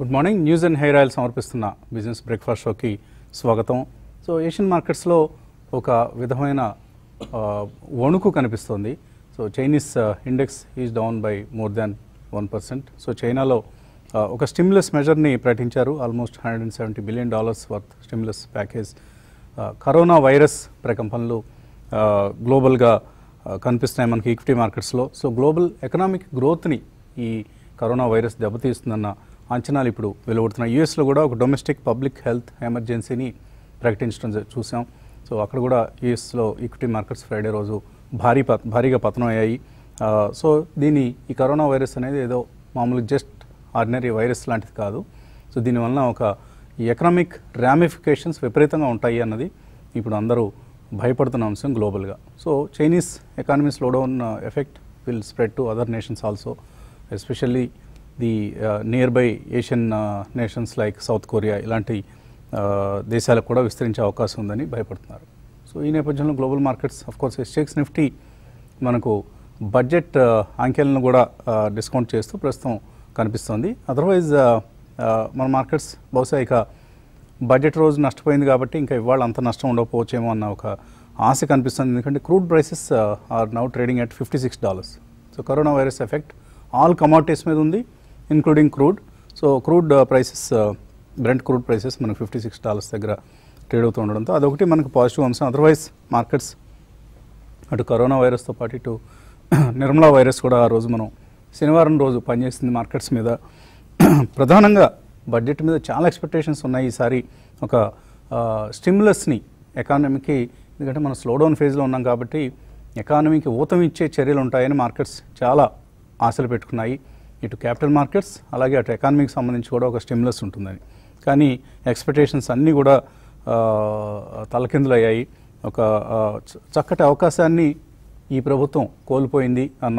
Good morning. News and hair oil సమర్పిస్తున్న business breakfast షోకి స్వాగతం. సో ఏషియన్ మార్కెట్స్లో ఒక విధమైన వణుకు కనిపిస్తుంది. So Chinese index is down by more than 1%. So చైనాలో ఒక స్టిమ్యులస్ మెజర్ని ప్రకటించారు. Almost $170 billion worth stimulus package. Corona virus ప్రకంపనలు గ్లోబల్గా కనిపిస్తున్నాయి మనకి ఈక్విటీ మార్కెట్స్లో. సో గ్లోబల్ ఎకనామిక్ గ్రోత్ని ఈ కరోనా వైరస్ దెబ్బతీస్తుందన్న అంచనాలు ఇప్పుడు వెలువడుతున్నాయి. యూఎస్లో కూడా ఒక డొమెస్టిక్ పబ్లిక్ హెల్త్ ఎమర్జెన్సీని ప్రకటించడం చూసాం. సో అక్కడ కూడా యూఎస్లో ఈక్విటీ మార్కెట్స్ ఫ్రైడే రోజు భారీగా పతనం అయ్యాయి. సో ఈ కరోనా వైరస్ అనేది ఏదో మామూలు జస్ట్ ఆర్డినరీ వైరస్ లాంటిది కాదు. సో దీనివల్ల ఒక ఎకనామిక్ రామిఫికేషన్స్ విపరీతంగా ఉంటాయి అన్నది ఇప్పుడు అందరూ భయపడుతున్న అంశం గ్లోబల్గా. So Chinese economy slowdown effect will spread to other nations also, especially the nearby Asian nations like South Korea ఇలాంటి దేశాలకు కూడా విస్తరించే అవకాశం ఉందని భయపడుతున్నారు. సో ఈ నేపథ్యంలో global markets of course Sensex Nifty మనకు బడ్జెట్ అంకెలను కూడా డిస్కౌంట్ చేస్తూ ప్రస్తుతం కనిపిస్తుంది. అదర్వైజ్ మన మార్కెట్స్ బహుశా ఇక బడ్జెట్ రోజు నష్టపోయింది కాబట్టి ఇంకా ఇవాళ అంత నష్టం ఉండకపోవచ్చేమో అన్న ఒక ఆశ కనిపిస్తుంది. ఎందుకంటే crude prices are now trading at $56. So corona virus effect all commodities మీద ఉంది, including crude. So crude prices, Brent crude prices మనకు $56 దగ్గర ట్రేడ్ అవుతూ ఉండడంతో అదొకటి మనకు పాజిటివ్ అంశం. అదర్వైజ్ మార్కెట్స్ అటు కరోనా వైరస్తో పాటు ఇటు నిర్మలా వైరస్ కూడా ఆ రోజు మనం శనివారం రోజు పనిచేసింది మార్కెట్స్ మీద. ప్రధానంగా బడ్జెట్ మీద చాలా ఎక్స్పెక్టేషన్స్ ఉన్నాయి ఈసారి. ఒక స్టిమ్యులస్ని ఎకానమీకి, ఎందుకంటే మనం స్లోడౌన్ ఫేజ్లో ఉన్నాం కాబట్టి ఎకానమీకి ఊతం ఇచ్చే చర్యలు ఉంటాయని మార్కెట్స్ చాలా ఆశలు పెట్టుకున్నాయి. ఇటు క్యాపిటల్ మార్కెట్స్ అలాగే అటు ఎకానమీకి సంబంధించి కూడా ఒక స్టిమ్యులస్ ఉంటుందని. కానీ ఎక్స్పెక్టేషన్స్ అన్నీ కూడా తలకిందులయ్యాయి. ఒక చక్కటి అవకాశాన్ని ఈ ప్రభుత్వం కోల్పోయింది అన్న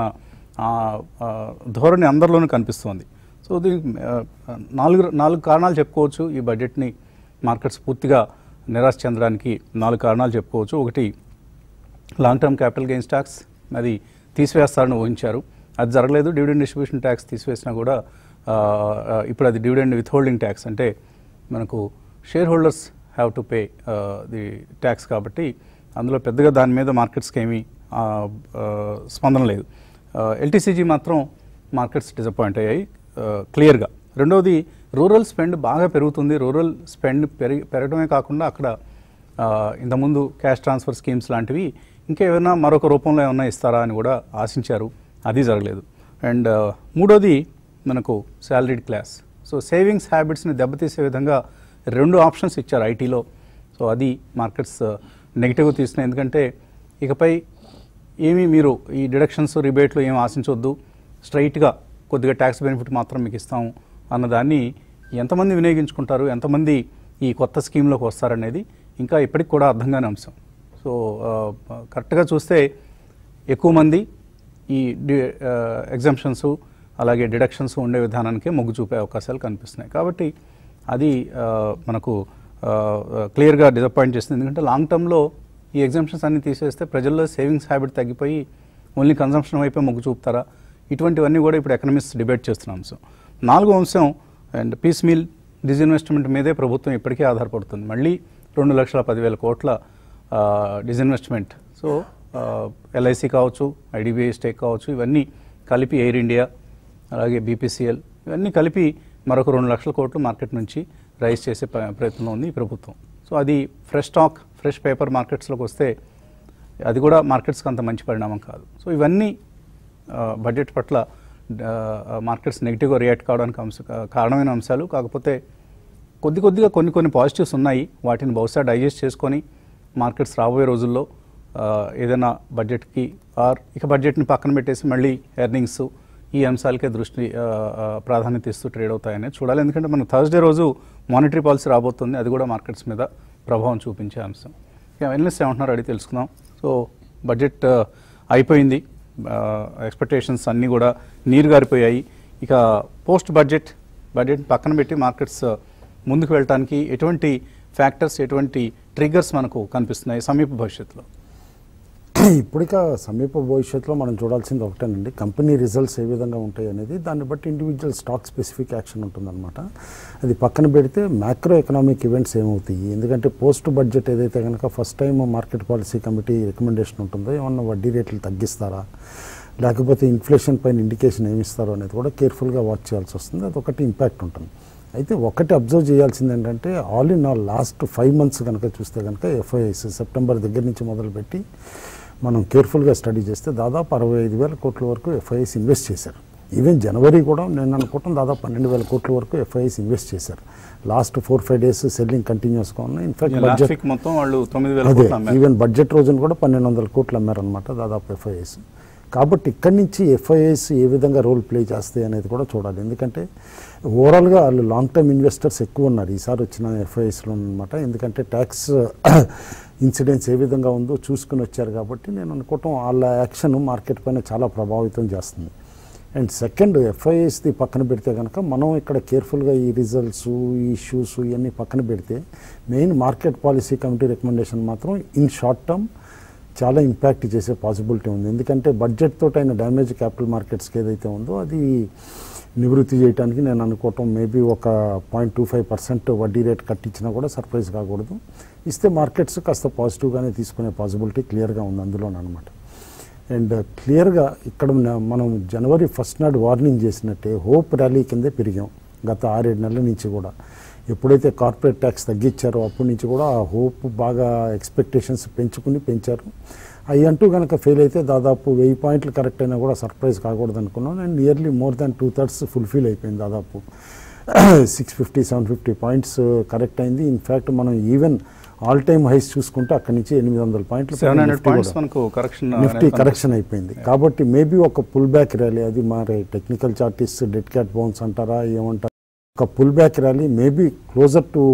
ధోరణి అందరిలోనూ కనిపిస్తోంది. సో దీనికి నాలుగు కారణాలు చెప్పుకోవచ్చు. ఈ బడ్జెట్ని మార్కెట్స్ పూర్తిగా నిరాశ చెందడానికి 4 కారణాలు చెప్పుకోవచ్చు. ఒకటి, long term capital gains tax అది తీసివేస్తారని ఊహించారు. అది జరగలేదు. డివిడెండ్ డిస్ట్రిబ్యూషన్ ట్యాక్స్ తీసివేసినా కూడా ఇప్పుడు అది డివిడెండ్ విత్ హోల్డింగ్ ట్యాక్స్, అంటే మనకు shareholders have to pay the tax కాబట్టి అందులో పెద్దగా దాని మీద మార్కెట్స్కి ఏమీ స్పందన లేదు. ఎల్టీసీజీ మాత్రం మార్కెట్స్ డిసప్పాయింట్ అయ్యాయి క్లియర్గా. రెండవది, రూరల్ స్పెండ్ బాగా పెరుగుతుంది. రూరల్ స్పెండ్ పెరగడమే కాకుండా అక్కడ ఇంతకుముందు క్యాష్ ట్రాన్స్ఫర్ స్కీమ్స్ లాంటివి ఇంకా ఏమైనా మరొక రూపంలో ఏమైనా ఇస్తారా అని కూడా ఆశించారు. అది జరగలేదు. అండ్ మూడోది మనకు శాలరీడ్ క్లాస్. సో సేవింగ్స్ హ్యాబిట్స్ని దెబ్బతీసే విధంగా 2 ఆప్షన్స్ ఇచ్చారు ఐటీలో. సో అది మార్కెట్స్ నెగిటివ్గా తీసుకున్నాయి. ఎందుకంటే ఇకపై మీరు ఈ డిడక్షన్స్ రిబేట్లు ఏమి ఆశించవద్దు, స్ట్రైట్గా కొద్దిగా ట్యాక్స్ బెనిఫిట్ మాత్రం మీకు ఇస్తాము అన్నదాన్ని ఎంతమంది వినియోగించుకుంటారు, ఎంతమంది ఈ కొత్త స్కీమ్లోకి వస్తారనేది ఇంకా ఇప్పటికి కూడా అర్థం కాని అంశం. సో కరెక్ట్గా చూస్తే ఎక్కువ మంది ఈ ఎగ్జంప్షన్స్ అలాగే డిడక్షన్స్ ఉండే విధానానికే మొగ్గు చూపే అవకాశాలు కనిపిస్తున్నాయి. కాబట్టి అది మనకు క్లియర్గా డిసప్పాయింట్ చేస్తుంది. ఎందుకంటే లాంగ్ టర్మ్లో ఈ ఎగ్జంప్షన్స్ అన్ని తీసేస్తే ప్రజల్లో సేవింగ్స్ హ్యాబిట్ తగ్గిపోయి ఓన్లీ కన్సంప్షన్ వైపే మొగ్గు చూపుతారా, ఇటువంటివన్నీ కూడా ఇప్పుడు ఎకనమిస్ట్ డిబేట్ చేస్తున్న అంశం. 4వ అంశం అండ్ పీస్ మీల్ డిజిన్వెస్ట్మెంట్ మీదే ప్రభుత్వం ఇప్పటికే ఆధారపడుతుంది. మళ్ళీ 2,10,000 కోట్ల డిజిన్వెస్ట్మెంట్. సో ఎల్ఐసి కావచ్చు, ఐడిబిఐ స్టేక్ కావచ్చు, ఇవన్నీ కలిపి ఎయిర్ ఇండియా అలాగే బీపీసీఎల్ ఇవన్నీ కలిపి మరొక 2 లక్షల కోట్లు మార్కెట్ నుంచి రైజ్ చేసే ప్రయత్నంలో ఉంది ఈ ప్రభుత్వం. సో అది ఫ్రెష్ స్టాక్, ఫ్రెష్ పేపర్ మార్కెట్స్లోకి వస్తే అది కూడా మార్కెట్స్కి అంత మంచి పరిణామం కాదు. సో ఇవన్నీ బడ్జెట్ పట్ల మార్కెట్స్ నెగిటివ్గా రియాక్ట్ కావడానికి కారణమైన అంశాలు. కాకపోతే కొద్దిగా కొన్ని పాజిటివ్స్ ఉన్నాయి. వాటిని బహుశా డైజెస్ట్ చేసుకొని మార్కెట్స్ రాబోయే రోజుల్లో ఏదైనా బడ్జెట్కి ఇక బడ్జెట్ని పక్కన పెట్టేసి మళ్ళీ ఎర్నింగ్స్ ఈ అంశాలకే ప్రాధాన్యత ఇస్తూ ట్రేడ్ అవుతాయని చూడాలి. ఎందుకంటే మన థర్స్డే రోజు మానిటరీ పాలసీ రాబోతుంది. అది కూడా మార్కెట్స్ మీద ప్రభావం చూపించే అంశం. ఎనలిస్ట్ ఏమంటున్నారు అడిగి తెలుసుకుందాం. సో బడ్జెట్ అయిపోయింది, ఎక్స్పెక్టేషన్స్ అన్నీ కూడా నీరు గారిపోయాయి. ఇక పోస్ట్ బడ్జెట్ పక్కన పెట్టి మార్కెట్స్ ముందుకు వెళ్ళటానికి ఎటువంటి ఫ్యాక్టర్స్, ఎటువంటి ట్రిగ్గర్స్ మనకు కనిపిస్తున్నాయి సమీప భవిష్యత్తులో? ఇప్పటికా సమీప భవిష్యత్తులో మనం చూడాల్సింది ఒకటేనండి, కంపెనీ రిజల్ట్స్ ఏ విధంగా ఉంటాయి అనేది, దాన్ని బట్టి ఇండివిజువల్ స్టాక్ స్పెసిఫిక్ యాక్షన్ ఉంటుందన్నమాట. అది పక్కన పెడితే మ్యాక్రో ఎకనామిక్ ఈవెంట్స్ ఏమవుతాయి, ఎందుకంటే పోస్ట్ బడ్జెట్ ఏదైతే కనుక first time market policy committee recommendation ఉంటుందో, ఏమన్నా వడ్డీ రేట్లు తగ్గిస్తారా, లేకపోతే ఇన్ఫ్లేషన్ పైన ఇండికేషన్ ఏమి ఇస్తారో అనేది కూడా కేర్ఫుల్గా వాచ్ చేయాల్సి వస్తుంది. అదొకటి ఇంపాక్ట్ ఉంటుంది. అయితే ఒకటి అబ్జర్వ్ చేయాల్సింది ఏంటంటే, all in all last 5 months కనుక చూస్తే కనుక ఎఫ్ఐఐస్ సెప్టెంబర్ దగ్గర నుంచి మొదలుపెట్టి మనం కేర్ఫుల్గా స్టడీ చేస్తే దాదాపు 65,000 కోట్ల వరకు ఎఫ్ఐఐస్ ఇన్వెస్ట్ చేశారు. ఈవెన్ జనవరి కూడా నేను అనుకుంటాం దాదాపు 12,000 కోట్ల వరకు ఎఫ్ఐఐస్ ఇన్వెస్ట్ చేశారు. లాస్ట్ 4-5 days సెల్లింగ్ కంటిన్యూస్గా ఉన్నాయి. ఇన్ఫాక్ట్ బడ్జెట్ మొత్తం వాళ్ళు 9,000 ఈవెన్ బడ్జెట్ రోజున కూడా 1,200 కోట్లు అమ్మారనమాట దాదాపు ఎఫ్ఐఐస్. కాబట్టి ఇక్కడి నుంచి ఎఫ్ఐఐస్ ఏ విధంగా రోల్ ప్లే చేస్తాయి అనేది కూడా చూడాలి. ఎందుకంటే ఓవరాల్గా వాళ్ళు లాంగ్ టర్మ్ ఇన్వెస్టర్స్ ఎక్కువ ఉన్నారు ఈసారి వచ్చిన ఎఫ్ఐఐస్లో అనమాట. ఎందుకంటే ట్యాక్స్ ఇన్సిడెన్స్ ఏ విధంగా ఉందో చూసుకుని వచ్చారు కాబట్టి నేను అనుకోవటం వాళ్ళ యాక్షన్ మార్కెట్ పైన చాలా ప్రభావితం చేస్తుంది. అండ్ సెకండ్, ఎఫ్ఐఐస్ది పక్కన పెడితే కనుక మనం ఇక్కడ కేర్ఫుల్గా ఈ రిజల్ట్స్, ఈ ఇష్యూస్ ఇవన్నీ పక్కన పెడితే main market policy committee recommendation మాత్రం ఇన్ షార్ట్ టర్మ్ చాలా ఇంపాక్ట్ చేసే పాసిబిలిటీ ఉంది. ఎందుకంటే బడ్జెట్ తోటి అయిన డ్యామేజ్ క్యాపిటల్ మార్కెట్స్కి ఏదైతే ఉందో అది నివృత్తి చేయడానికి నేను అనుకోవటం మేబీ ఒక 0.25% వడ్డీ రేట్ కట్టించినా కూడా సర్ప్రైజ్ కాకూడదు. ఇస్తే మార్కెట్స్ కాస్త పాజిటివ్గానే తీసుకునే పాసిబిలిటీ క్లియర్గా ఉంది అందులోనమాట. అండ్ క్లియర్గా ఇక్కడ మనం జనవరి 1st నాడు వార్నింగ్ చేసినట్టే హోప్ ర్యాలీ కిందే పెరిగాం గత 6-7 నెలల నుంచి కూడా. ఎప్పుడైతే కార్పొరేట్ ట్యాక్స్ తగ్గించారో అప్పటి నుంచి కూడా ఆ హోప్ బాగా ఎక్స్పెక్టేషన్స్ పెంచారు. అవి అంటూ కనుక ఫెయిల్ అయితే దాదాపు 1000 పాయింట్లు కరెక్ట్ అయినా కూడా సర్ప్రైజ్ కాకూడదు అనుకున్నాం. And nearly more than 2/3 fulfil అయిపోయింది. దాదాపు 650-750 పాయింట్స్ కరెక్ట్ అయింది. ఇన్ఫ్యాక్ట్ మనం ఈవెన్ ఆల్ టైమ్ హైస్ చూసుకుంటే అక్కడి నుంచి 800 పాయింట్లు నిఫ్టీ కరెక్షన్ అయిపోయింది. కాబట్టి మేబీ ఒక పుల్ బ్యాక్ ర్యాలీ, అది మరి technical chartist dead cat bounce అంటారా ఏమంటారా, ఒక pull back rally maybe closer to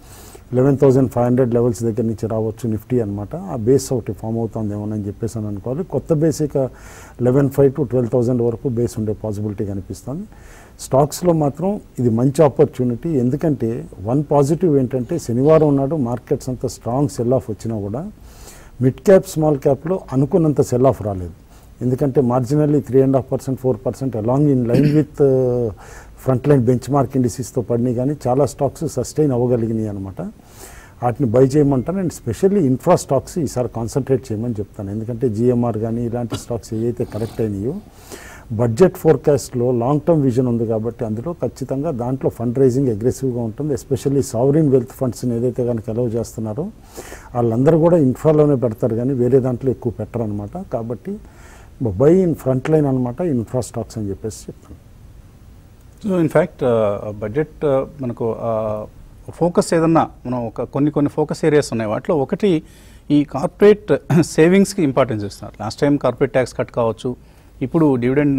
11,500 levels దగ్గర నుంచి రావచ్చు నిఫ్టీ అనమాట. ఆ బేస్ ఒకటి ఫామ్ అవుతుందేమోనని చెప్పేసి అని అనుకోవాలి. కొత్త బేస్ ఇక 11,500 to 12,000 వరకు బేస్ ఉండే పాసిబిలిటీ కనిపిస్తుంది. స్టాక్స్లో మాత్రం ఇది మంచి ఆపర్చునిటీ. ఎందుకంటే వన్ పాజిటివ్ ఏంటంటే శనివారం నాడు మార్కెట్స్ అంతా స్ట్రాంగ్ సెల్ ఆఫ్ వచ్చినా కూడా మిడ్ క్యాప్ స్మాల్ క్యాప్లో అనుకున్నంత సెల్ ఆఫ్ రాలేదు. ఎందుకంటే marginally 3.5%, 4% along in line with front line benchmark ఇండిసీస్తో పడినాయి, కానీ చాలా స్టాక్స్ సస్టైన్ అవ్వగలిగినాయి అనమాట. వాటిని బై చేయమంటాను. అండ్ స్పెషల్లీ ఇన్ఫ్రా స్టాక్స్ ఈసారి కాన్సన్ట్రేట్ చేయమని చెప్తాను. ఎందుకంటే జిఎంఆర్ కానీ ఇలాంటి స్టాక్స్ ఏవైతే కరెక్ట్ అయినాయో బడ్జెట్ ఫోర్కాస్ట్లో లాంగ్ టర్మ్ విజన్ ఉంది కాబట్టి అందులో ఖచ్చితంగా దాంట్లో ఫండ్ రైజింగ్ అగ్రెసివ్గా ఉంటుంది. ఎస్పెషల్లీ సావరిన్ వెల్త్ ఫండ్స్ని ఏదైతే కనుక అలౌ చేస్తున్నారో వాళ్ళందరూ కూడా ఇన్ఫ్రాలోనే పెడతారు కానీ వేరే దాంట్లో ఎక్కువ పెట్టరు అనమాట. కాబట్టి బై ఇన్ ఫ్రంట్ లైన్ అనమాట ఇన్ఫ్రా స్టాక్స్ అని చెప్పేసి చెప్తాను. సో ఇన్ఫ్యాక్ట్ బడ్జెట్ మనకు ఫోకస్ ఏదన్నా మనం కొన్ని ఫోకస్ ఏరియాస్ ఉన్నాయి. వాటిలో ఒకటి ఈ కార్పొరేట్ సేవింగ్స్కి ఇంపార్టెన్స్ ఇస్తున్నారు. Last time corporate tax cut కావచ్చు, ఇప్పుడు డివిడెండ్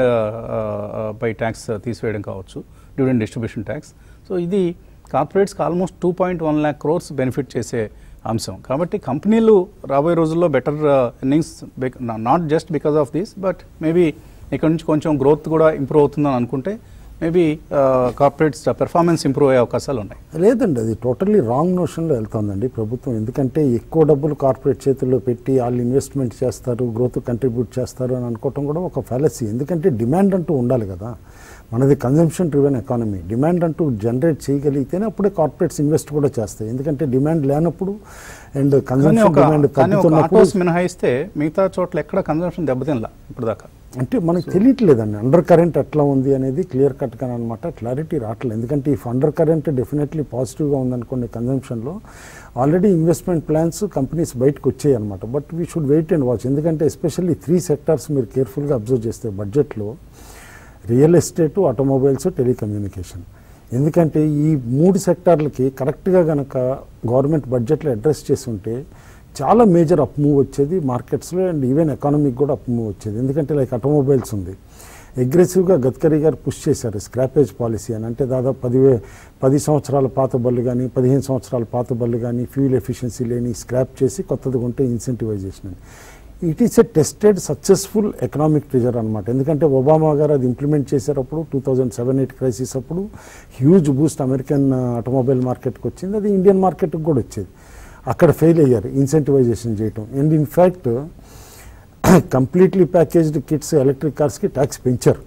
బై ట్యాక్స్ తీసివేయడం కావచ్చు, డివిడెండ్ డిస్ట్రిబ్యూషన్ ట్యాక్స్. సో ఇది కార్పొరేట్స్కి ఆల్మోస్ట్ 2.1 lakh crores బెనిఫిట్ చేసే అంశం. కాబట్టి కంపెనీలు రాబోయే రోజుల్లో better earnings, not just because of this, but maybe ఇక్కడ నుంచి కొంచెం గ్రోత్ కూడా ఇంప్రూవ్ అవుతుందని అనుకుంటే మేబీ కార్పొరేట్స్ పెర్ఫార్మెన్స్ ఇంప్రూవ్ అయ్యే అవకాశాలు ఉన్నాయి. లేదండి, అది టోటల్లీ రాంగ్ నోషన్లో వెళ్తుందండి ప్రభుత్వం. ఎందుకంటే ఎక్కువ డబ్బులు కార్పొరేట్ చేతుల్లో పెట్టి వాళ్ళు ఇన్వెస్ట్మెంట్ చేస్తారు, గ్రోత్ కంట్రిబ్యూట్ చేస్తారు అని అనుకోవటం కూడా ఒక ఫ్యాలసీ. ఎందుకంటే డిమాండ్ అంటూ ఉండాలి కదా, మనది కన్జంప్షన్ డ్రివెన్ ఎకానమీ. డిమాండ్ అంటూ జనరేట్ చేయగలిగితేనే అప్పుడే కార్పొరేట్స్ ఇన్వెస్ట్ కూడా చేస్తాయి. ఎందుకంటే డిమాండ్ లేనప్పుడు అండ్ కన్జంప్షన్ డిమాండ్ తగ్గుతున్నప్పుడు మినహాయిస్తే మిగతా చోట్ల ఎక్కడ కన్జంప్షన్ దెబ్బతినలా ఇప్పుడు దాకా. అంటే మనకు తెలియట్లేదండి అండర్ కరెంట్ ఎట్లా ఉంది అనేది క్లియర్ కట్గా అనమాట, క్లారిటీ రావట్లేదు. ఎందుకంటే ఈ అండర్ కరెంట్ డెఫినెట్లీ పాజిటివ్గా ఉందనుకోండి కన్జంప్షన్లో. ఆల్రెడీ ఇన్వెస్ట్మెంట్ ప్లాన్స్ కంపెనీస్ బయటకు వచ్చాయి అనమాట. But we should wait and watch. ఎందుకంటే ఎస్పెషల్లీ 3 sectors మీరు కేర్ఫుల్గా అబ్జర్వ్ చేస్తే బడ్జెట్లో రియల్ ఎస్టేటు, ఆటోమొబైల్స్, టెలికమ్యూనికేషన్. ఎందుకంటే ఈ 3 సెక్టార్లకి కరెక్ట్గా కనుక గవర్నమెంట్ బడ్జెట్లో అడ్రస్ చేసి ఉంటే చాలా మేజర్ అప్ మూవ్ వచ్చేది మార్కెట్స్లో అండ్ ఈవెన్ ఎకానమీకి కూడా అప్ మూవ్ వచ్చేది. ఎందుకంటే లైక్ ఆటోమొబైల్స్ ఉంది, అగ్రెసివ్గా గడ్కరీ గారు పుష్ చేశారు స్క్రాపేజ్ పాలసీ అని. అంటే దాదాపు 10 సంవత్సరాల పాత బళ్ళు కానీ 15 సంవత్సరాల పాత బళ్ళు కానీ ఫ్యూల్ ఎఫిషియన్సీ లేని స్క్రాప్ చేసి కొత్తది కొంటే ఇన్సెంటివైజేషన్ అని. It is a tested successful economic trigger అనమాట. ఎందుకంటే ఒబామా గారు అది ఇంప్లిమెంట్ చేసేటప్పుడు 2007-8 క్రైసిస్ అప్పుడు హ్యూజ్ బూస్ట్ అమెరికన్ ఆటోమొబైల్ మార్కెట్కి వచ్చింది, అది ఇండియన్ మార్కెట్కి కూడా వచ్చేది. అక్కడ ఫెయిల్ అయ్యారు ఇన్సెంటివైజేషన్ చేయటం. And in fact completely packaged kits electric కార్స్కి ట్యాక్స్ పెంచారు.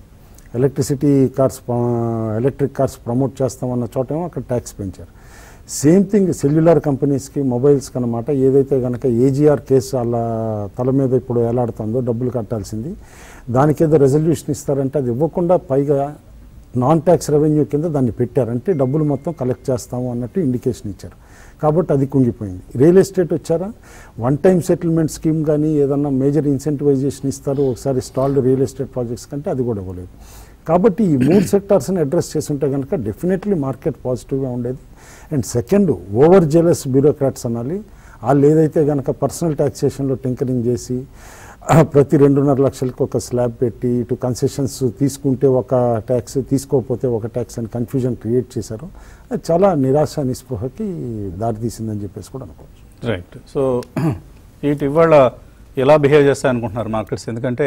ఎలక్ట్రిక్ కార్స్ ప్రమోట్ చేస్తామన్న చోటేమో అక్కడ ట్యాక్స్ పెంచారు. సేమ్ థింగ్ సెల్యులార్ కంపెనీస్కి, మొబైల్స్కి అనమాట. ఏదైతే కనుక ఏజీఆర్ కేసు వాళ్ళ తల మీద ఇప్పుడు ఎలాడుతుందో డబ్బులు కట్టాల్సింది, దానికేదో రెజల్యూషన్ ఇస్తారంటే అది ఇవ్వకుండా పైగా నాన్ ట్యాక్స్ రెవెన్యూ కింద దాన్ని పెట్టారంటే డబ్బులు మొత్తం కలెక్ట్ చేస్తాము అన్నట్టు ఇండికేషన్ ఇచ్చారు. కాబట్టి అది కుంగిపోయింది. రియల్ ఎస్టేట్ వచ్చారా, వన్ టైం సెటిల్మెంట్ స్కీమ్ కానీ ఏదన్నా మేజర్ ఇన్సెంటివైజేషన్ ఇస్తారు ఒకసారి స్టాల్డ్ రియల్ ఎస్టేట్ ప్రాజెక్ట్స్ కంటే, అది కూడా ఇవ్వలేదు. కాబట్టి ఈ 3 సెక్టార్స్ని అడ్రస్ చేస్తుంటే కనుక డెఫినెట్లీ మార్కెట్ పాజిటివ్గా ఉండేది. And second, over jealous bureaucrats అనాలి. వాళ్ళు ఏదైతే కనుక పర్సనల్ ట్యాక్సేషన్లో టింకరింగ్ చేసి ప్రతి 2.5 లక్షలకు ఒక స్లాబ్ పెట్టి ఇటు కన్సెషన్స్ తీసుకుంటే ఒక ట్యాక్స్, తీసుకోకపోతే ఒక ట్యాక్స్ అని కన్ఫ్యూజన్ క్రియేట్ చేశారు. అది చాలా నిరాశ నిస్పృహకి దారితీసిందని చెప్పేసి కూడా అనుకోవచ్చు. రైట్. సో ఇవాళ ఎలా బిహేవ్ చేస్తాయి అనుకుంటున్నారు మార్కెట్స్? ఎందుకంటే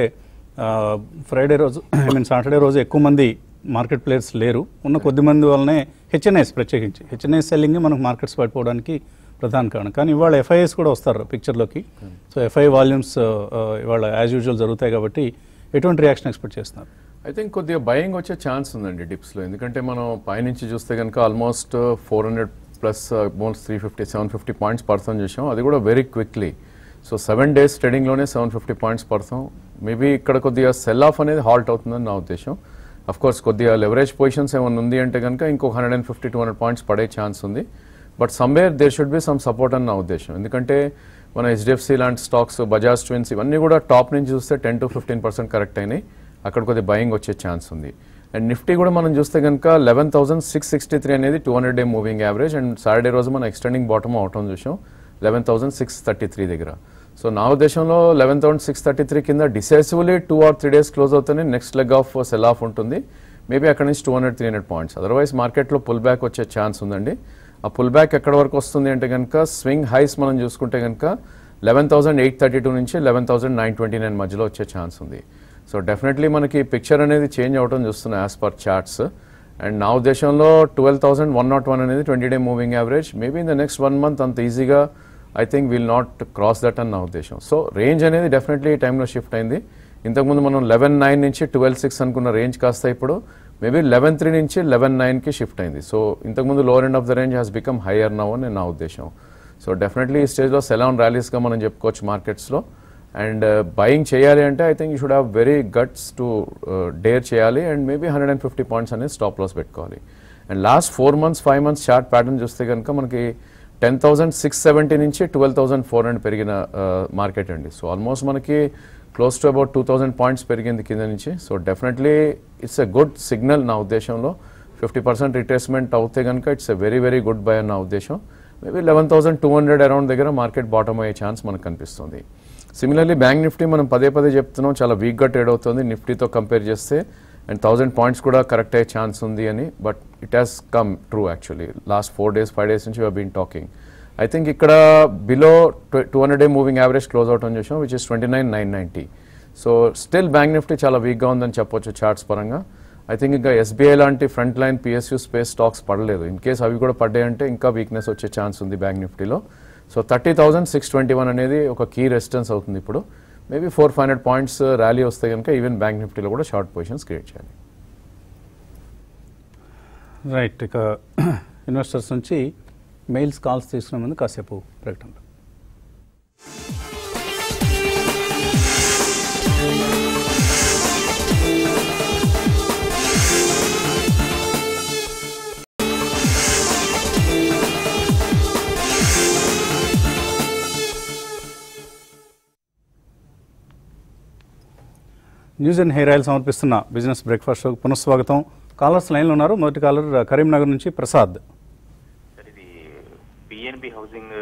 ఫ్రైడే రోజు సాటర్డే రోజు ఎక్కువ మంది మార్కెట్ ప్లేయర్స్ లేరు. ఉన్న కొద్ది మంది వల్లనే హెచ్ఎన్ఐస్, ప్రత్యేకించి హెచ్ఎన్ఐస్ సెల్లింగ్ మనకు మార్కెట్స్ పడిపోవడానికి ప్రధాన కారణం. కానీ ఇవాళ ఎఫ్ఐఎస్ కూడా వస్తారు పిక్చర్లోకి. సో ఎఫ్ఐ వాల్యూమ్స్ ఇవాళ యాజ్ యూజువల్ జరుగుతాయి కాబట్టి ఎటువంటి రియాక్షన్ ఎక్స్పెక్ట్ చేస్తున్నారు? ఐ థింక్ కొద్దిగా బయింగ్ వచ్చే ఛాన్స్ ఉందండి డిప్స్లో. ఎందుకంటే మనం పైనుంచి చూస్తే కనుక ఆల్మోస్ట్ 400 ప్లస్ ఆల్మోస్ట్ 350-750 పాయింట్స్ పడతాం చూసాం. అది కూడా వెరీ క్విక్లీ. సో 7 days ట్రేడింగ్లోనే 750 పాయింట్స్ పడతాం. మేబీ ఇక్కడ కొద్దిగా సెల్ ఆఫ్ అనేది హాల్ట్ అవుతుందని నా ఉద్దేశం. అఫ్ కోర్స్ కొద్దిగా లెవరేజ్ పొజిషన్స్ ఏమైనా ఉంది అంటే కనుక ఇంకొక 150-200 పాయింట్స్ పడే ఛాన్స్ ఉంది. But somewhere there should be some support అని నా ఉద్దేశం. ఎందుకంటే మన హెచ్డిఎఫ్సి లాంటి స్టాక్స్, బజాజ్ ట్విన్స్ ఇవన్నీ కూడా టాప్ నుంచి చూస్తే 10-15% కరెక్ట్ అయినాయి. అక్కడ కొద్దిగా బయింగ్ వచ్చే ఛాన్స్ ఉంది. అండ్ నిఫ్టీ కూడా మనం చూస్తే కనుక 11,663 అనేది 200-day moving average. And Saturday రోజు మనం ఎక్స్టెండింగ్ బాటమ్ అవటం చూసాం 11,633 దగ్గర. సో నా ఉద్దేశంలో 11,633 కింద డిసైసివ్లీ 2 or 3 days క్లోజ్ అవుతానే next leg of sell off ఉంటుంది. మేబీ అక్కడ నుంచి 200-300 పాయింట్స్. అదర్వైజ్ మార్కెట్లో పుల్ బ్యాక్ వచ్చే ఛాన్స్ ఉందండి. ఆ పుల్ బ్యాక్ ఎక్కడ వరకు వస్తుంది అంటే కనుక స్వింగ్ హైస్ మనం చూసుకుంటే కనుక 11,832 నుంచి 11,929 మధ్యలో వచ్చే ఛాన్స్ ఉంది. సో డెఫినెట్లీ మనకి పిక్చర్ అనేది చేంజ్ అవడం చూస్తున్నాం యాజ్ పర్ చార్ట్స్. అండ్ నా ఉద్దేశంలో 12,101 అనేది 20-day moving average. Maybe in the next 1 month అంత ఈజీగా I think will not cross that అని నా ఉద్దేశం. సో రేంజ్ అనేది డెఫినెట్లీ ఈ టైంలో షిఫ్ట్ అయింది. ఇంతకుముందు మనం 11,900 నుంచి 12,600 అనుకున్న రేంజ్ కాస్త ఇప్పుడు మేబీ 11,300 నుంచి 11,900కి షిఫ్ట్ అయింది. సో ఇంతకుముందు lower end of the range has become higher now అని నా ఉద్దేశం. సో డెఫినెట్లీ ఈ స్టేజ్లో సెల్ ఆన్ ర్యాలీస్గా మనం చెప్పుకోవచ్చు మార్కెట్స్లో. అండ్ బయింగ్ చేయాలి అంటే I think you should have very guts to dare చేయాలి. అండ్ మేబీ 150 పాయింట్స్ అనేది స్టాప్ లాస్ పెట్టుకోవాలి. And last 4 months 5 months chart pattern చూస్తే కనుక మనకి 10,670 నుంచి 12,400 పెరిగిన మార్కెట్ అండి. సో ఆల్మోస్ట్ మనకి క్లోజ్ టు అబౌట్ 2,000 పాయింట్స్ పెరిగింది కింద నుంచి. So definitely it's a good signal నా ఉద్దేశంలో. 50% రిట్రేస్మెంట్ అవుతే కనుక it's a very very good buy అని నా ఉద్దేశం. మేబీ 11,200 అరౌండ్ దగ్గర మార్కెట్ బాటమ్ అయ్యే ఛాన్స్ మనకు కనిపిస్తుంది. సిమిలర్లీ బ్యాంక్ నిఫ్టీ మనం పదే చెప్తున్నాం చాలా వీక్గా ట్రేడ్ అవుతుంది నిఫ్టీతో కంపేర్ చేస్తే. అండ్ 1,000 పాయింట్స్ కూడా కరెక్ట్ అయ్యే ఛాన్స్ ఉంది అని. But it has come true actually. Last 4 days 5 days నుంచి we been talking. I think ఇక్కడ below 200-day moving average close out అని చూసాం which is 29,990. So still Bank Nifty చాలా వీక్గా ఉందని చెప్పొచ్చు చార్ట్స్ పరంగా. ఐ థింక్ ఇంకా ఎస్బీఐ లాంటి front line PSU space stocks పడలేదు. ఇన్ కేస్ అవి కూడా పడ్డాయంటే ఇంకా వీక్నెస్ వచ్చే ఛాన్స్ ఉంది బ్యాంక్ నిఫ్టీలో. సో 30,621 అనేది ఒక కీ రెసిస్టెన్స్ అవుతుంది ఇప్పుడు. మేబీ 400-500 పాయింట్స్ ర్యాలీ వస్తే కనుక ఈవెన్ బ్యాంక్ నిఫ్టీలో కూడా షార్ట్ పొజిషన్స్ క్రియేట్ చేయాలి. రైట్. ఇక ఇన్వెస్టర్స్ నుంచి మెయిల్స్ కాల్స్ తీసుకునే ముందు కాసేపు ప్రకటన. న్యూస్ అండ్ హెయిర్ ఆయిల్ సమర్పిస్తున్న బిజినెస్ బ్రేక్ఫాస్ట్ షోకి పునఃస్వాగతం. కాలర్స్ లైన్లో ఉన్నారు. మొదటి కాలర్ కరీంనగర్ నుంచి ప్రసాద్. సార్ ఇది పిఎన్బి హౌసింగ్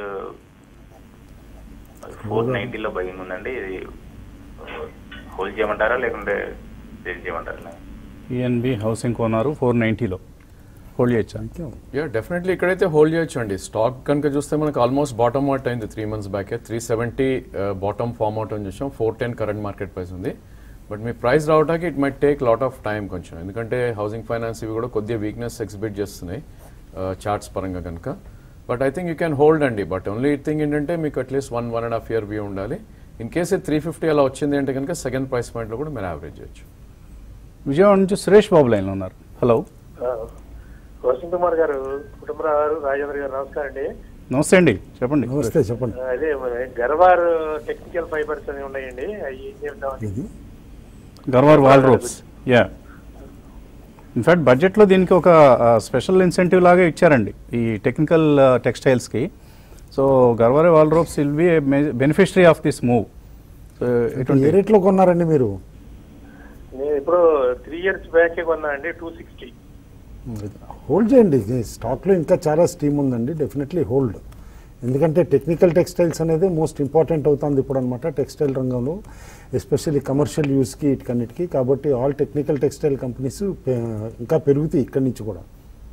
490లో బయింగ్ ఉందండి. ఇది హోల్డ్ చేయమంటారా లేకుంటే సేల్ చేయమంటారా? పిఎన్బి హౌసింగ్ కొన్నారు 490లో, హోల్డ్ చేయొచ్చా? యా డెఫినెట్లీ ఇక్కడైతే హోల్డ్ చేయొచ్చు అండి. స్టాక్ కనుక చూస్తే మనకు ఆల్మోస్ట్ బాటమ్ అవుట్ అయింది 3 months బ్యాకే. 370 బాటమ్ ఫార్మ్ అవుట్ అని చూసాం. 410 కరెంట్ మార్కెట్ ప్రైస్ ఉంది. బట్ మీ ప్రైస్ రావడానికి it might take lot of time కొంచెం. ఎందుకంటే హౌసింగ్ ఫైనాన్స్ ఇవి కూడా కొద్దిగా వీక్నెస్ ఎగ్జిబిట్ చేస్తున్నాయి చార్ట్స్ పరంగా కనుక. But I think you can hold అండి. బట్ ఓన్లీ థింగ్ ఏంటంటే మీకు అట్లీస్ట్ 1.5 year వ్యూ ఉండాలి. ఇన్ కేసు 350 అలా వచ్చింది అంటే కనుక సెకండ్ ప్రైస్ పాయింట్లో కూడా మీరు యావరేజ్ చేయొచ్చు. విజయవాడ నుంచి సురేష్ బాబు లైన్లో ఉన్నారు. హలో వసంత్ కుమార్ గారు, కుటుంబరావు, రాజేంద్ర గారు, నమస్కారం అండి. నమస్తే అండి, చెప్పండి. నమస్తే, చెప్పండి. అదే గర్వార్ టెక్నికల్ ఫైబర్స్ అని ఉన్నాయండి, అవి ఏం చేద్దామని. గర్వార్ వాల్ రోప్స్, యా. ఇన్ఫ్యాక్ట్ బడ్జెట్లో దీనికి ఒక స్పెషల్ ఇన్సెంటివ్ లాగా ఇచ్చారండి ఈ టెక్నికల్ టెక్స్టైల్స్కి. So Garware Wall Ropes will be beneficiary of this move. ఏ రేట్లో కొన్నారండి మీరు? నేను ఇప్పుడు 3 years బ్యాక్ కొన్నా అండి, 260. హోల్డ్ చేయండి, స్టాక్లో ఇంకా చాలా స్టీమ్ ఉందండి, డెఫినెట్లీ హోల్డ్. ఎందుకంటే టెక్నికల్ టెక్స్టైల్స్ అనేది మోస్ట్ ఇంపార్టెంట్ అవుతుంది ఇప్పుడు అనమాట టెక్స్టైల్ రంగంలో, ఎస్పెషల్లీ కమర్షియల్ యూస్కి వీటికన్నిటికీ. కాబట్టి ఆల్ టెక్నికల్ టెక్స్టైల్ కంపెనీస్ ఇంకా పెరుగుతాయి ఇక్కడి నుంచి కూడా.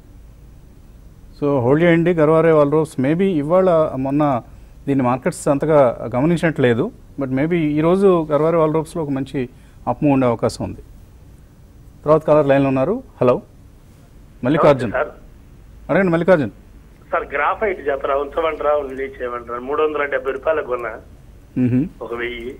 సో హోల్డ్ చేయండి గర్వారే వాల్ రోప్స్. మేబీ ఇవాళ మొన్న దీని మార్కెట్స్ అంతగా గమనించినట్లేదు, బట్ మేబీ ఈరోజు గర్వారే వాల్ రోప్స్లో ఒక మంచి అప్ మూవ్ ఉండే అవకాశం ఉంది. తర్వాత కలర్ లైన్లో ఉన్నారు. హలో మల్లికార్జున్, అడగండి మల్లికార్జున్. సార్ గ్రాఫైట్ చెప్పరా, ఉంచమంటారా చేయమంటారా? 370 రూపాయలకు కొన్నా, 1000.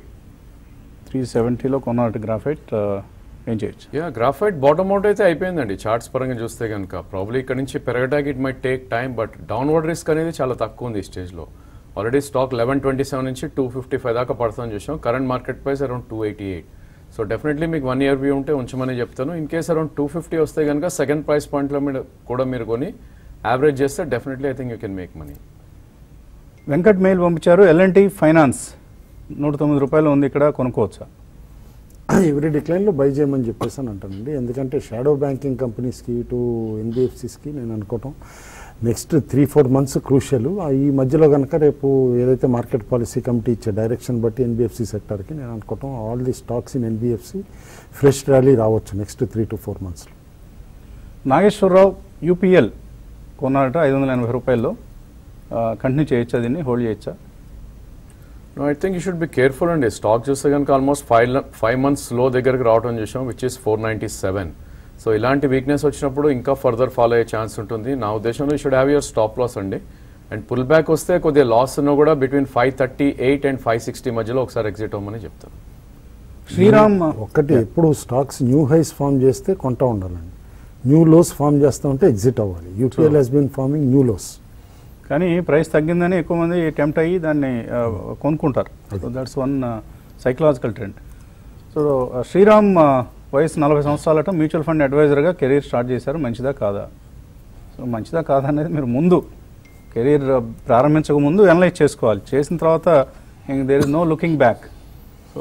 370లో కొన్నట్టు గ్రాఫైట్ ఏం చేయొచ్చు? యా, గ్రాఫైట్ బాటమ్ అవుట్ అయితే అయిపోయిందండి చార్ట్స్ పరంగా చూస్తే కనుక. ప్రాబ్లీ ఇక్కడ నుంచి పెరగడానికి it might take time, but downward risk అనేది చాలా తక్కువ ఉంది ఈ స్టేజ్లో. ఆల్రెడీ స్టాక్ 1127 నుంచి 255 దాకా పడుతుందని చూసాం. Current market price around 288. So definitely మీకు 1 year వ్యూ ఉంటే ఉంచమని చెప్తాను. ఇన్ కేస్ అరౌండ్ 250 వస్తే కనుక సెకండ్ ప్రైస్ పాయింట్లో కూడా మీరు కొని యావరేజ్ చేస్తే definitely I think you can make money. Venkat mail పంపించారు, L&T ఫైనాన్స్ 109 రూపాయలు ఉంది, ఇక్కడ కొనుక్కోవచ్చా? ఎవరి డిక్లైన్లో బై చేయమని చెప్పేసి అని అంటానండి. ఎందుకంటే షాడో బ్యాంకింగ్ కంపెనీస్కి, ఇటు NBFCస్కి నేను అనుకోవటం నెక్స్ట్ 3-4 months క్రూషియల్. ఈ మధ్యలో కనుక రేపు ఏదైతే మార్కెట్ పాలసీ కమిటీ ఇచ్చే డైరెక్షన్ బట్టి NBFC సెక్టర్కి నేను అనుకోవటం all the stocks in NBFC fresh rally రావచ్చు next 3 to 4 months. Nageswararao UPL కొన్నారట 580 రూపాయల్లో, కంటిన్యూ చేయొచ్చా, దీన్ని హోల్డ్ చేయొచ్చా? No, I think you should be careful అండి. స్టాక్ చూస్తే కనుక ఆల్మోస్ట్ 5 months లో దగ్గరికి రావడం చూసాం, విచ్ ఇస్ 497. సో ఇలాంటి వీక్నెస్ వచ్చినప్పుడు ఇంకా ఫర్దర్ ఫాలో అయ్యే ఛాన్స్ ఉంటుంది. నా ఉద్దేశంలో you should have your stop loss అండి. అండ్ పుల్ బ్యాక్ వస్తే కొద్దిగా లాస్ ఉన్నా కూడా బిట్వీన్ 538 and 560 మధ్యలో ఒకసారి ఎగ్జిట్ అవ్వమని చెప్తాను. శ్రీరామ్ ఒక్కటి, ఎప్పుడు స్టాక్స్ న్యూ హైస్ ఫామ్ చేస్తే కొంటా ఉండాలండి, న్యూ లోస్ ఫామ్ చేస్తూ ఉంటే ఎగ్జిట్ అవ్వాలి. UPL has been forming new lows. కానీ ప్రైస్ తగ్గిందని ఎక్కువ మంది టెంప్ట్ అయ్యి దాన్ని కొనుక్కుంటారు. So that's one psychological trend. So Sriram వయసు 40 సంవత్సరాలట, మ్యూచువల్ ఫండ్ అడ్వైజర్గా కెరీర్ స్టార్ట్ చేశారు. మంచిదా కాదా? సో మంచిదా కాదా అనేది మీరు ముందు కెరీర్ ప్రారంభించక ముందు అనలైజ్ చేసుకోవాలి. చేసిన తర్వాత there is no looking back. So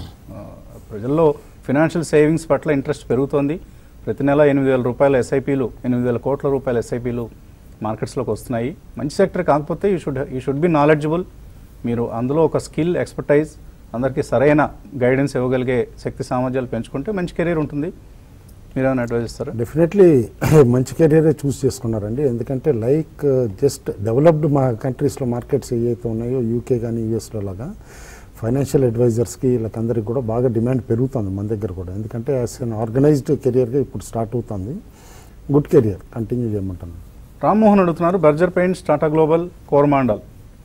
ప్రజల్లో ఫినాన్షియల్ సేవింగ్స్ పట్ల ఇంట్రెస్ట్ పెరుగుతోంది. ప్రతి నెల 8,000 రూపాయల SIPలు, 8,000 కోట్ల రూపాయల SIPలు మార్కెట్స్లోకి వస్తున్నాయి. మంచి సెక్టర్ కాకపోతే యూ షుడ్ బి నాలెడ్జబుల్. మీరు అందులో ఒక స్కిల్, ఎక్స్పర్టైజ్, అందరికీ సరైన గైడెన్స్ ఇవ్వగలిగే శక్తి సామర్థ్యాలు పెంచుకుంటే మంచి కెరీర్ ఉంటుంది. మీరేమైనా అడ్వైజ్ ఇస్తారా? డెఫినెట్లీ మంచి కెరీరే చూస్ చేసుకున్నారండి. ఎందుకంటే లైక్ జస్ట్ డెవలప్డ్ మా కంట్రీస్లో మార్కెట్స్ ఏవైతే ఉన్నాయో UK కానీ US లాగా ఫైనాన్షియల్ అడ్వైజర్స్కి వీళ్ళకందరికీ కూడా బాగా డిమాండ్ పెరుగుతుంది మన దగ్గర కూడా. ఎందుకంటే యాజ్ అన్ ఆర్గనైజ్డ్ కెరియర్గా ఇప్పుడు స్టార్ట్ అవుతుంది. గుడ్ కెరియర్ కంటిన్యూ చేయమంటాను. రామ్మోహన్ అడుగుతున్నారు, బర్జర్ పెయింట్స్, టాటా గ్లోబల్, కోరమాండల్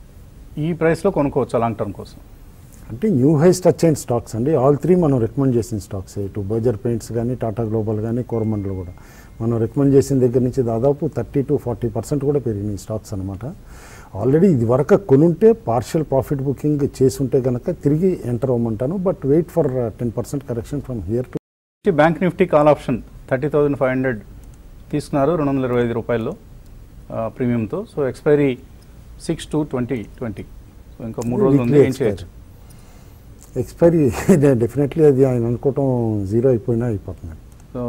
ఈ ప్రైస్లో కొనుక్కోవచ్చా లాంగ్ టర్మ్ కోసం? అంటే న్యూ హైస్ టచ్ అయిన స్టాక్స్ అండి. ఆల్ 3 మనం రికమెండ్ చేసిన స్టాక్స్, ఇటు బర్జర్ పెయింట్స్ కానీ, టాటా గ్లోబల్ కానీ, కోరమండల్ కూడా మనం రికమెండ్ చేసిన దగ్గర నుంచి దాదాపు 30 to 40% కూడా పెరిగినాయి స్టాక్స్ అనమాట. ఆల్రెడీ ఇది వరకు కొనుంటే పార్షియల్ ప్రాఫిట్ బుకింగ్ చేసుంటే కనుక తిరిగి ఎంటర్ అవ్వమంటాను. But wait for 10% correction from here to. Bank Nifty call option 30,500 తీసుకున్నారు, 225 రూపాయల్లో ప్రీమియంతో. So expiry 6/2/2020. సో ఇంకా 3 రోజులు ఉంది, ఏం చేయొచ్చు? ఎక్స్పైరీ డెఫినెట్లీ అది ఆయన అనుకోవటం జీరో అయిపోయినా అయిపోతుంది. సో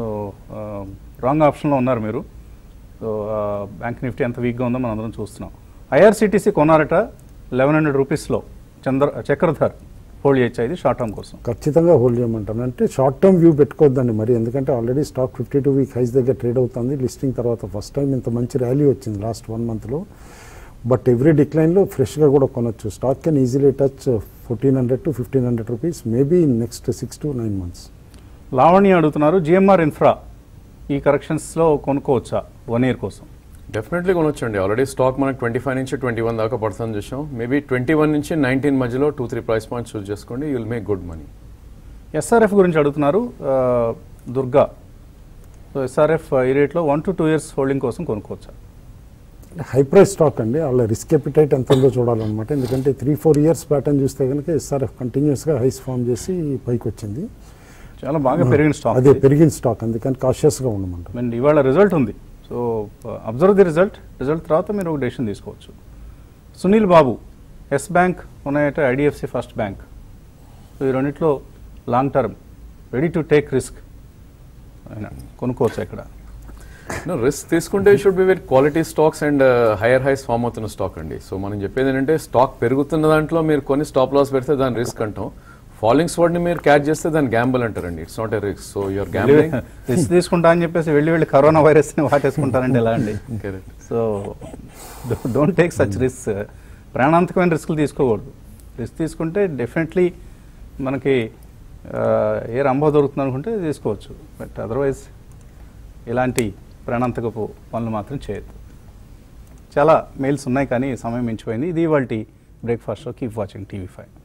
రాంగ్ ఆప్షన్లో ఉన్నారు మీరు. సో బ్యాంక్ నిఫ్టీ ఎంత వీక్గా ఉందో మనం అందరం చూస్తున్నాం. IRCTC కొన్నారట 1,100 రూపీస్లో, చక్రధర్ హోల్డ్ చేయొచ్చా ఇది షార్ట్ టర్మ్ కోసం? ఖచ్చితంగా హోల్డ్ చేయమంటాను. అంటే షార్ట్ టర్మ్ వ్యూ పెట్టుకోవద్దండి మరి, ఎందుకంటే ఆల్రెడీ స్టాక్ 52 week హైస్ దగ్గర ట్రేడ్ అవుతుంది. లిస్టింగ్ తర్వాత ఫస్ట్ టైం ఇంత మంచి ర్యాలీ వచ్చింది లాస్ట్ 1 monthలో. బట్ ఎవ్రీ డిక్లైన్లో ఫ్రెష్గా కూడా కొనొచ్చు. Stock can easily touch 1,400 to 1,500 rupees maybe in next 6 to 9 months. Lavanya అడుగుతున్నారు, GMR ఇన్ఫ్రా ఈ కరెక్షన్స్లో కొనుక్కోవచ్చా 1 year కోసం? డెఫినెట్లీ కొనొచ్చండి. ఆల్రెడీ స్టాక్ మనకు 25 నుంచి 21 దాకా పడుతుంది చూసాం. మేబీ 21 నుంచి 19 మధ్యలో 2-3 ప్రైస్ పాయింట్స్ చూస్ చేసుకోండి, you will make good money. SRF గురించి అడుగుతున్నారు దుర్గా. సో ఎస్ఆర్ఎఫ్ ఈ రేట్లో 1 to 2 years హోల్డింగ్ కోసం కొనుక్కోవచ్చా? హై ప్రైస్ స్టాక్ అండి, వాళ్ళ రిస్క్ ఎపిటైట్ ఎంత ఉందో చూడాలన్నమాట. ఎందుకంటే 3-4 years ప్యాటర్న్ చూస్తే కనుక ఎస్ఆర్ఎఫ్ కంటిన్యూస్గా హైస్ ఫామ్ చేసి పైకి వచ్చింది. చాలా బాగా పెరిగిన స్టాక్, అదే పెరిగిన స్టాక్, అందుకని కాషియస్గా ఉండమంటారు. అండ్ ఇవాళ రిజల్ట్ ఉంది, సో అబ్జర్వ్ ది రిజల్ట్ తర్వాత మీరు ఒక డెసిషన్ తీసుకోవచ్చు. సునీల్ బాబు, ఎస్ బ్యాంక్ ఉన్నాయట, ఐడిఎఫ్సి ఫస్ట్ బ్యాంక్, సో ఈ రెండిట్లో long term ready to take risk కొనుక్కోవచ్చు ఇక్కడ. రిస్క్ తీసుకుంటే should be very quality stocks and higher highs form అవుతున్న స్టాక్ అండి. సో మనం చెప్పేది ఏంటంటే స్టాక్ పెరుగుతున్న దాంట్లో మీరు కొన్ని స్టాప్ లాస్ పెడితే దాని రిస్క్ అంటాం, ఫాలోయింగ్ స్వాడ్ ని మీరు క్యాచ్ చేస్తే దాన్ని గ్యాంబుల్ అంటారండి. It's not a risk. So you're gambling. Risk తీసుకుంటా అని చెప్పేసి వెళ్ళి కరోనా వైరస్ ని వాటేసుకుంటారంటే ఎలా అండి? So don't take such risk. ప్రాణాంతకమైన రిస్క్లు తీసుకోకూడదు. రిస్క్ తీసుకుంటే డెఫినెట్లీ మనకి ఏ రంభ దొరుకుతుంది అనుకుంటే తీసుకోవచ్చు, బట్ అదర్వైజ్ ఇలాంటి ప్రాణాంతకపు పనులు మాత్రం చేయొద్దు. చాలా మెయిల్స్ ఉన్నాయి కానీ సమయం మించిపోయింది. ఇది ఇవాల్టి breakfast show. Keep watching TV5.